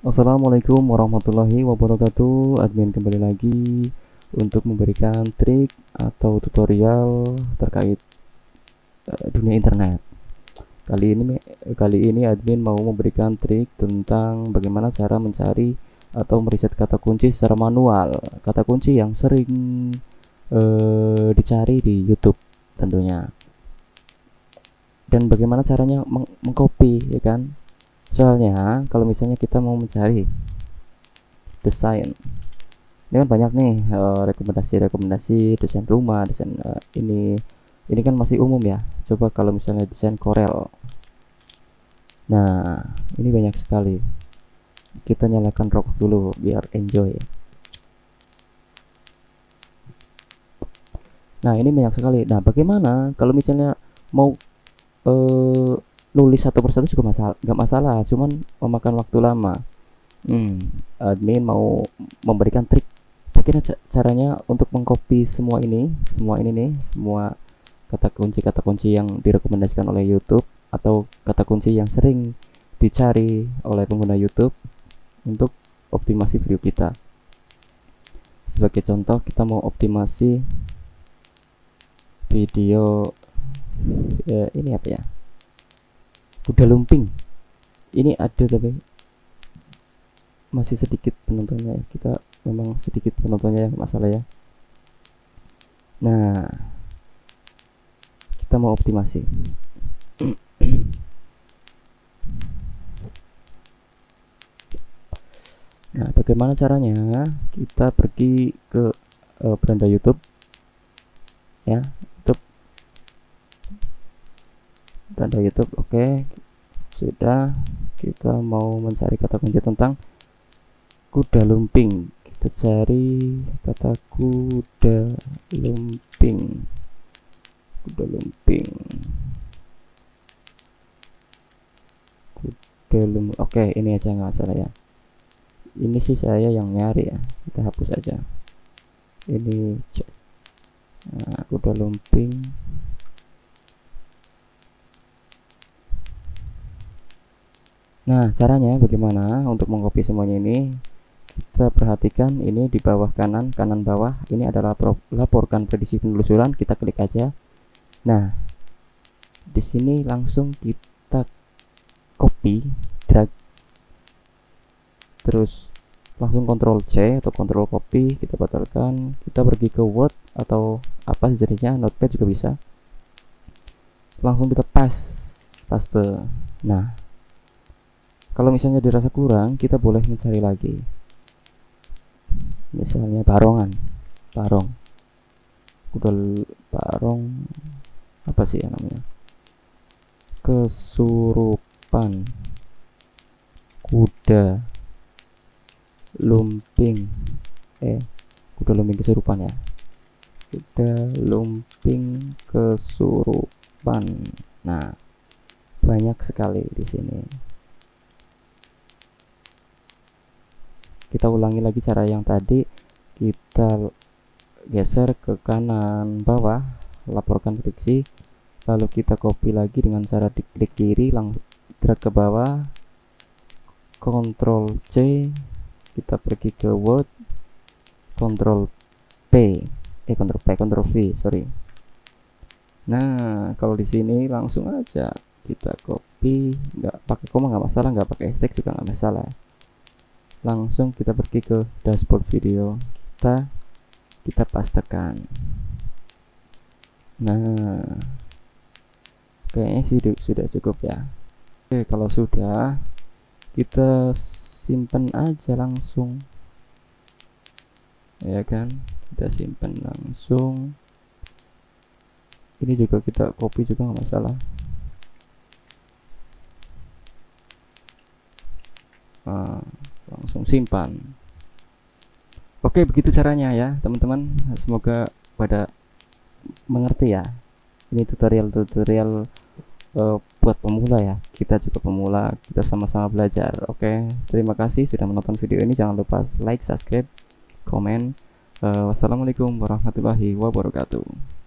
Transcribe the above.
Assalamualaikum warahmatullahi wabarakatuh. Admin kembali lagi untuk memberikan trik atau tutorial terkait dunia internet. Kali ini admin mau memberikan trik tentang bagaimana cara mencari atau meriset kata kunci secara manual. Kata kunci yang sering dicari di YouTube tentunya. Dan bagaimana caranya mengcopy, ya kan? Soalnya kalau misalnya kita mau mencari desain, ini kan banyak nih rekomendasi desain rumah, desain ini kan masih umum ya. Coba kalau misalnya desain Corel, nah ini banyak sekali. Kita nyalakan rokok dulu biar enjoy. Nah ini banyak sekali. Nah bagaimana kalau misalnya mau nulis satu persatu juga nggak masalah, cuman memakan waktu lama. Admin mau memberikan trik bagaimana caranya untuk mengcopy semua kata kunci yang direkomendasikan oleh YouTube atau kata kunci yang sering dicari oleh pengguna YouTube untuk optimasi video kita. Sebagai contoh, kita mau optimasi video ini apa ya, kuda lumping. Ini ada tapi masih sedikit penontonnya, kita memang sedikit penontonnya, yang masalah ya. Nah kita mau optimasi. Nah bagaimana caranya? Kita pergi ke beranda YouTube ya, beranda YouTube. Oke, sudah. Kita mau mencari kata kunci tentang kuda lumping. Kita cari kata kuda lumping. Oke, ini aja nggak salah ya. Ini sih saya yang nyari ya, kita hapus aja ini. Nah, kuda lumping. Nah caranya bagaimana untuk mengcopy semuanya ini? Kita perhatikan ini di bawah kanan bawah, ini adalah laporkan prediksi penelusuran. Kita klik aja. Nah di sini langsung kita copy, drag, terus langsung Ctrl C atau Ctrl copy. Kita batalkan, kita pergi ke Word atau apa sejenisnya, Notepad juga bisa. Langsung kita paste. Nah kalau misalnya dirasa kurang, kita boleh mencari lagi. Misalnya barong, apa sih ya namanya? Kesurupan kuda lumping. Kuda lumping kesurupan ya. Kuda lumping kesurupan. Nah, banyak sekali di sini. Kita ulangi lagi cara yang tadi. Kita geser ke kanan bawah, laporkan prediksi, lalu kita copy lagi dengan cara diklik kiri, langsung drag ke bawah, Ctrl C, kita pergi ke Word, Ctrl V, sorry. Nah kalau di sini langsung aja kita copy, nggak pakai koma nggak masalah, nggak pakai hashtag juga nggak masalah. Langsung kita pergi ke dashboard video kita pastekan. Nah kayaknya sih sudah cukup ya. Oke, kalau sudah, kita simpan aja langsung, ya kan? Kita simpan langsung. Ini juga kita copy juga nggak masalah. Langsung simpan. Oke, begitu caranya ya teman-teman. Semoga pada mengerti ya. Ini tutorial buat pemula ya. Kita juga pemula, kita sama-sama belajar. Oke, terima kasih sudah menonton video ini. Jangan lupa like, subscribe, komen. Wassalamualaikum warahmatullahi wabarakatuh.